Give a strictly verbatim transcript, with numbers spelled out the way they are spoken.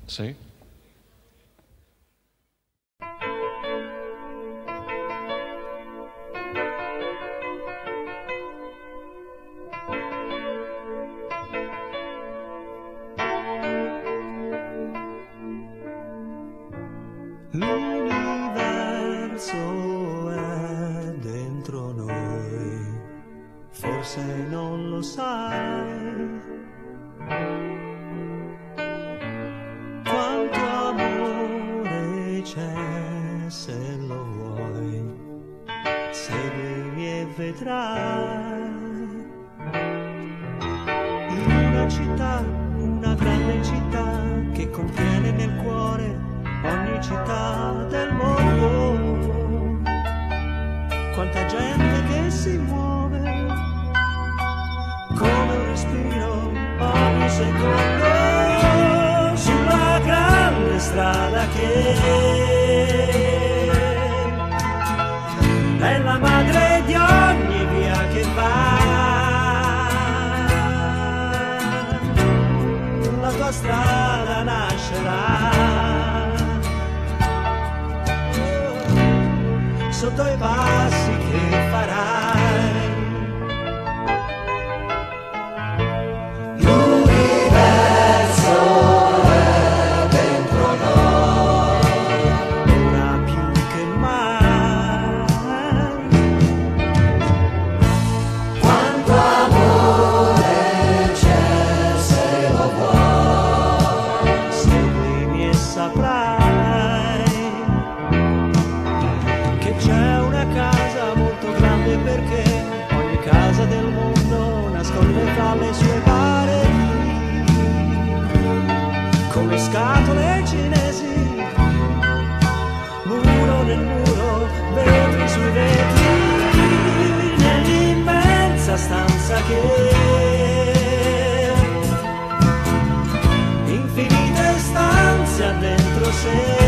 Sì. L'universo è dentro noi, forse non lo sai. Quanto amore c'è, se lo vuoi, seguimi e vedrai. In una città, una grande città che contiene nel cuore ogni città del mondo, quanta gente che si muove come un respiro ogni secondo sulla grande strada che è la madre di ogni via che va. La tua strada nascerà sotto i passi che farai. L'universo è dentro noi, ora più che mai. Quanto amore c'è, se lo vuoi, seguimi e saprai. C'è una casa molto grande perché ogni casa del mondo nasconde fra le sue pareti come scatole cinesi, muro nel muro, vetri sui vetri, nell'immensa stanza che infinite stanze ha dentro sé.